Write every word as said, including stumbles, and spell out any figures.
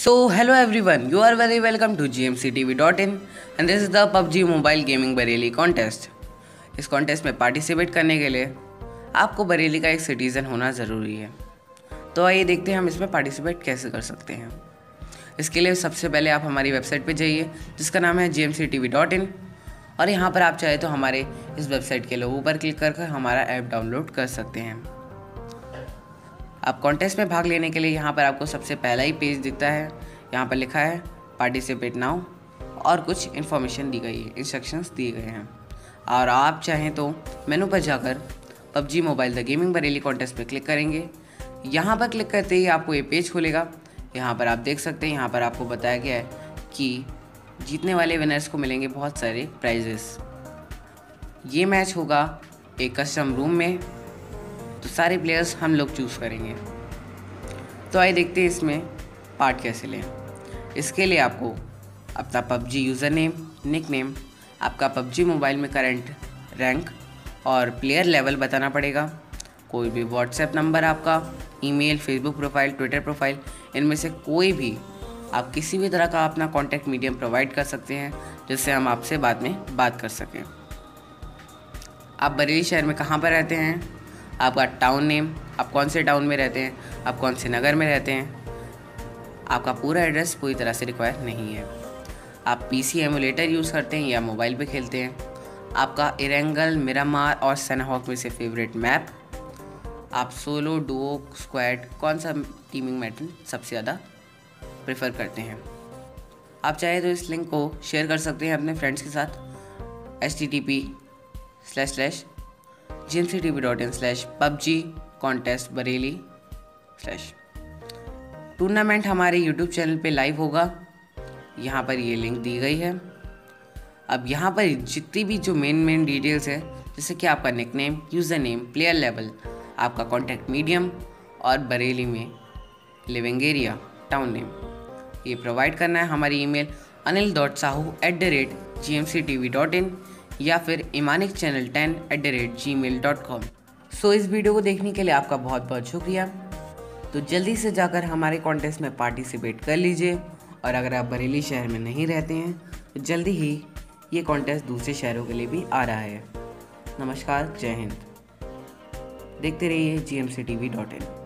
So hello everyone, you are very welcome to G M C T V dot in and this is the P U B G Mobile Gaming Bareilly contest. इस contest में participate करने के लिए आपको बरेली का एक citizen होना ज़रूरी है। तो आइए देखते हैं हम इसमें पार्टिसिपेट कैसे कर सकते हैं। इसके लिए सबसे पहले आप हमारी वेबसाइट पे जाइए जिसका नाम है G M C T V dot in और यहाँ पर आप चाहे तो हमारे इस वेबसाइट के लोगों पर क्लिक कर हमारा ऐप डाउनलोड कर सकते हैं। आप कॉन्टेस्ट में भाग लेने के लिए यहाँ पर आपको सबसे पहला ही पेज दिखता है। यहाँ पर लिखा है पार्टिसिपेट नाउ और कुछ इन्फॉर्मेशन दी गई है, इंस्ट्रक्शंस दिए गए हैं। और आप चाहें तो मेनू पर जाकर PUBG mobile the gaming Bareilly contest पे क्लिक करेंगे। यहाँ पर क्लिक करते ही आपको ये पेज खुलेगा। यहाँ पर आप देख सकते हैं, यहाँ पर आपको बताया गया है कि जीतने वाले विनर्स को मिलेंगे बहुत सारे प्राइजेस। ये मैच होगा एक कस्टम रूम में, तो सारे प्लेयर्स हम लोग चूज़ करेंगे। तो आइए देखते हैं इसमें पार्ट कैसे लें। इसके लिए आपको अपना PUBG user name, nick name, आपका पबजी मोबाइल में करंट रैंक और प्लेयर लेवल बताना पड़ेगा। कोई भी व्हाट्सएप नंबर आपका, email, Facebook profile, Twitter profile, इनमें से कोई भी आप किसी भी तरह का अपना कॉन्टैक्ट मीडियम प्रोवाइड कर सकते हैं जिससे हम आपसे बाद में बात कर सकें। आप बरेली शहर में कहाँ पर रहते हैं, आपका टाउन नेम, आप कौन से टाउन में रहते हैं, आप कौन से नगर में रहते हैं, आपका पूरा एड्रेस पूरी तरह से रिक्वायर नहीं है। आप पीसी एमुलेटर यूज़ करते हैं या मोबाइल पे खेलते हैं, आपका इरेंगल, मिरामार और सनहॉक में से फेवरेट मैप, आप सोलो, डुओ, स्क्वाड कौन सा टीमिंग मेथड सबसे ज़्यादा प्रेफर करते हैं। आप चाहे तो इस लिंक को शेयर कर सकते हैं अपने फ्रेंड्स के साथ। H T T P slash slash G M C T V dot in slash PUBG contest Bareilly slash tournament हमारे यूट्यूब चैनल पे लाइव होगा। यहाँ पर ये लिंक दी गई है। अब यहाँ पर जितनी भी जो मेन मेन डिटेल्स है, जैसे कि आपका nickname, user name, player level, आपका कॉन्टैक्ट मीडियम और बरेली में लिविंग एरिया, टाउन नेम, ये प्रोवाइड करना है। हमारी email Anil dot Sahu at the rate G M C T V dot in या फिर इमानिक channel ten at the rate gmail dot com. So इस वीडियो को देखने के लिए आपका बहुत बहुत शुक्रिया। तो जल्दी से जाकर हमारे कॉन्टेस्ट में पार्टिसिपेट कर लीजिए और अगर आप बरेली शहर में नहीं रहते हैं तो जल्दी ही ये कॉन्टेस्ट दूसरे शहरों के लिए भी आ रहा है। नमस्कार, जय हिंद। देखते रहिए G M C T V dot इन।